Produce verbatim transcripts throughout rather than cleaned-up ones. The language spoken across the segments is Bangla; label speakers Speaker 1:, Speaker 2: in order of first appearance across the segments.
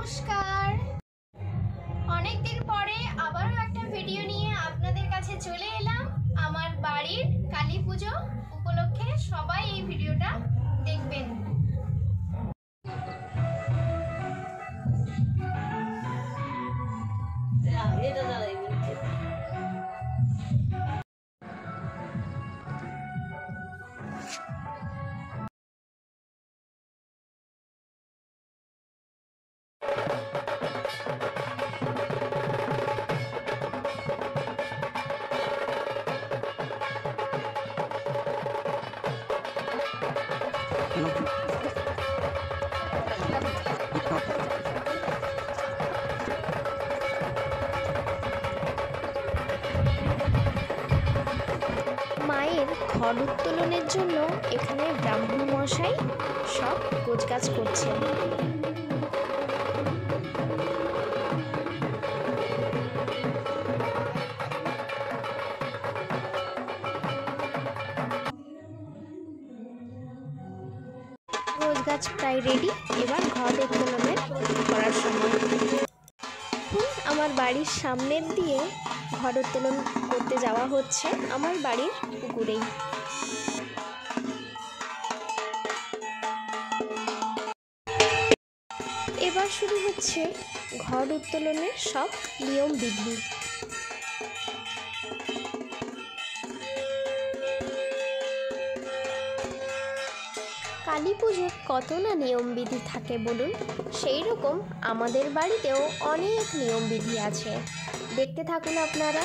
Speaker 1: নমস্কার, অনেকদিন পরে আবারও একটা ভিডিও নিয়ে আপনাদের কাছে চলে এলাম। আমার বাড়ির কালী পুজো উপলক্ষে সবাই এই ভিডিওটা দেখবেন। মায়ের ঘট উত্তোলনের জন্য এখানে ব্রাহ্মণ মশাই সব গোছগাছ করছেন। গোছগাছ প্রায় রেডি, এবার ঘট উত্তোলনের করার সময়। আমার বাড়ির সামনের দিয়ে ঘট উত্তোলন করতে যাওয়া হচ্ছে আমার বাড়ির পুকুরেই। এবার শুরু হচ্ছে ঘট উত্তোলনের সব নিয়ম বিধি। কালী পুজোর কত না নিয়ম বিধি থাকে বলুন, সেই রকম আমাদের বাড়িতেও অনেক নিয়ম বিধি আছে, দেখতে থাকুন আপনারা।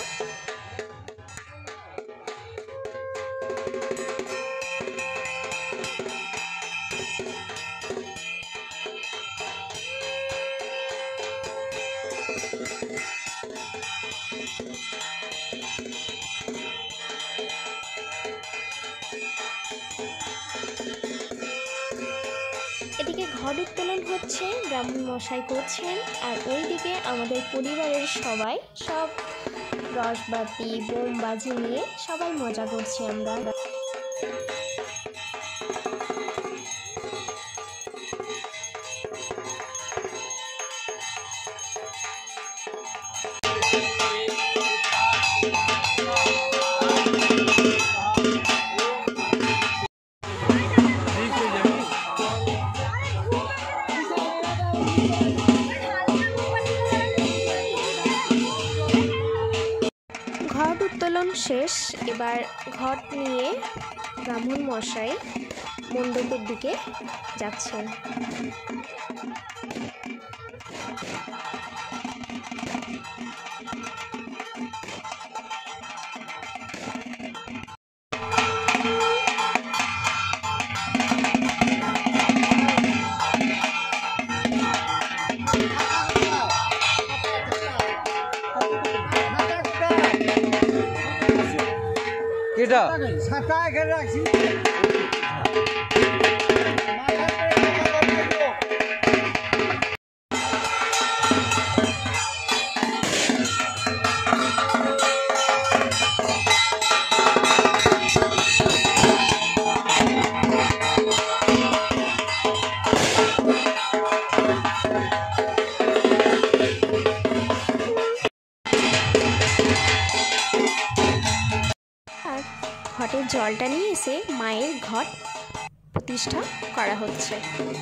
Speaker 1: এদিকে ঘট উত্তোলন হচ্ছে, ব্রাহ্মণ মশাই করছেন, আর ওইদিকে আমাদের পরিবারের সবাই সব রসবাতি বোমবাজি নিয়ে সবাই মজা করছি আমরা। ঘট উত্তোলন শেষ, এবার ঘট নিয়ে ব্রাহ্মণ মশাই মণ্ডপের দিকে যাচ্ছেন।
Speaker 2: এটা ছাতা এখানে রাখছি।
Speaker 1: ঘটের জলটা নিয়ে এসে মায়ের ঘট প্রতিষ্ঠা করা হচ্ছে।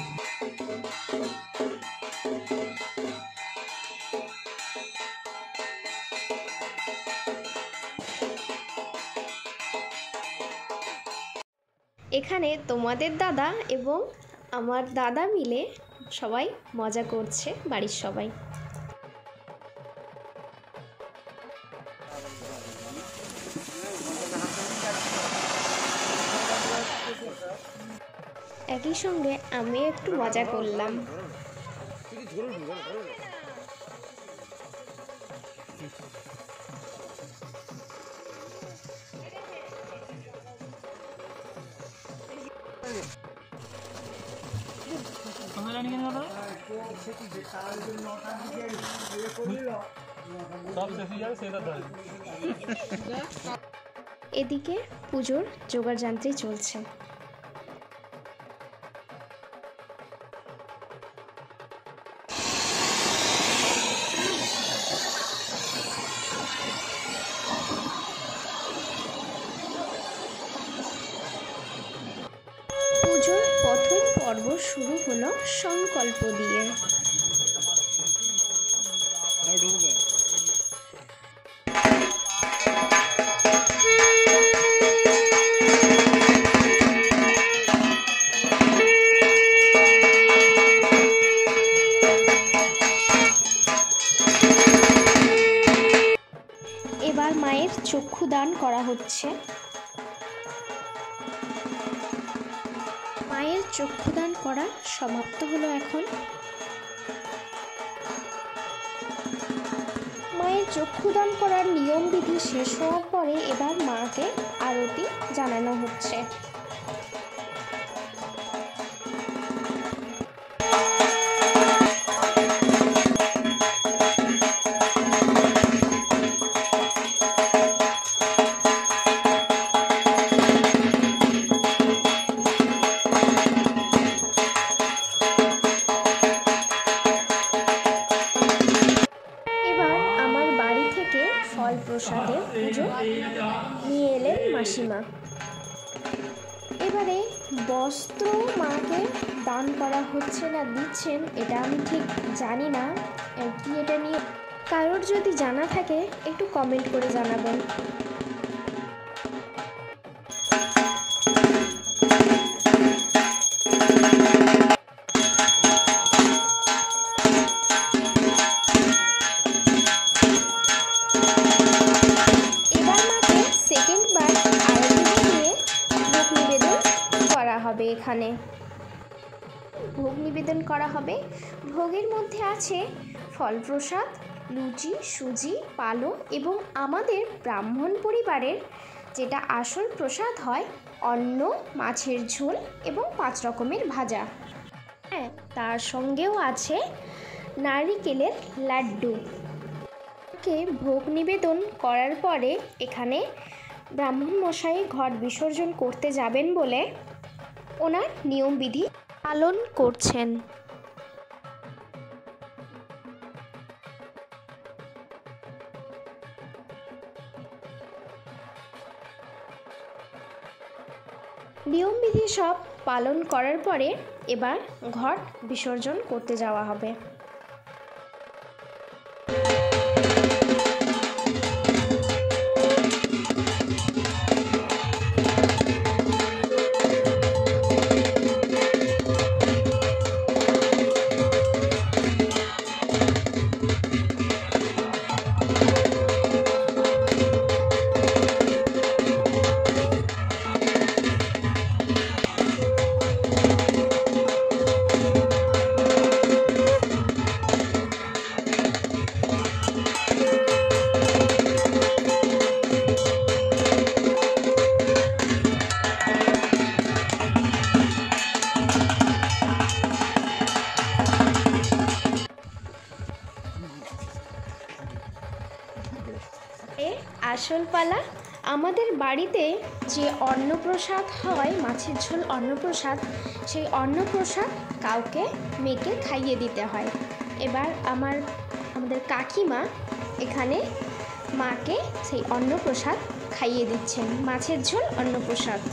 Speaker 1: এখানে তোমাদের দাদা এবং আমার দাদা মিলে সবাই মজা করছে, বাড়ির সবাই। একই সঙ্গে আমি একটু মজা করলাম। এদিকে পুজোর জোগাড়যন্ত্রী চলছে। দিয়ে। এবার মায়ের চক্ষুদান করা হচ্ছে। মায়ের চক্ষুদান করা সমাপ্ত হলো। এখন মায়ের চক্ষুদান করার নিয়ম বিধি শেষ হওয়ার পরে এবার মাকে আরতি জানানো হচ্ছে। ফল প্রসাদে পুজো নিয়ে এলেন মাসিমা। এবারে বস্ত্র মাকে দান করা হচ্ছে না দিচ্ছেন এটা আমি ঠিক জানি না কি এটা নিয়ে। কারোর যদি জানা থাকে একটু কমেন্ট করে জানাবেন। হবে এখানে ভোগ নিবেদন করা হবে। ভোগের মধ্যে আছে ফল প্রসাদ, লুচি, সুজি, পালো এবং আমাদের ব্রাহ্মণ পরিবারের যেটা আসল প্রসাদ হয় অন্ন, মাছের ঝোল এবং পাঁচ রকমের ভাজা। হ্যাঁ, তার সঙ্গেও আছে নারিকেলের লাড্ডু। কে ভোগ নিবেদন করার পরে এখানে ব্রাহ্মণ মশাই ঘট বিসর্জন করতে যাবেন বলে ওনার নিয়মবিধি পালন করছেন। নিয়মবিধি সব পালন করার পরে এবার ঘট বিসর্জন করতে যাওয়া হবে। আসল পালা আমাদের বাড়িতে যে অন্নপ্রসাদ হয়, মাছের ঝোল অন্নপ্রসাদ, সেই অন্নপ্রসাদ কাউকে মেয়েকে খাইয়ে দিতে হয়। এবার আমার আমাদের কাকিমা এখানে মাকে সেই অন্নপ্রসাদ খাইয়ে দিচ্ছেন, মাছের ঝোল অন্নপ্রসাদ।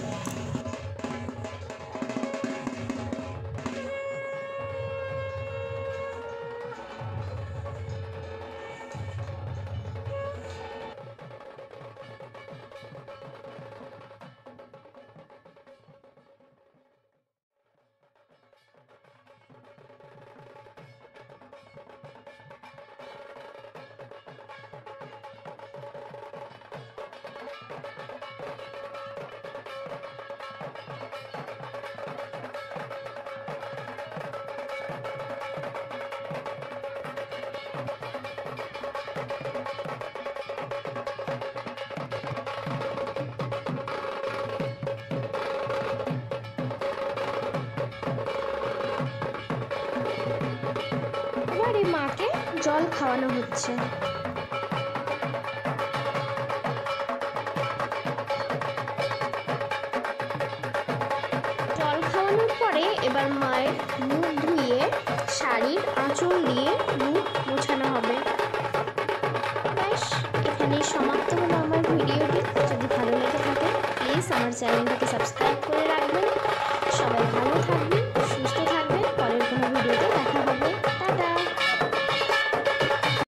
Speaker 1: এবারে মাকে জল খাওয়ানো হচ্ছে। জল খাওয়ানোর পরে এবার মায়ের মুখ ধুয়ে শাড়ির আঁচল দিয়ে মুখ মোছানো হবে। ব্যাস, এখানেই সমাপ্ত হলো আমার ভিডিওটি। যদি ভালো লেগে থাকে প্লিজ আমার চ্যানেলটাকে সাবস্ক্রাইব করে রাখবেন। সবাই ভালো থাকবেন।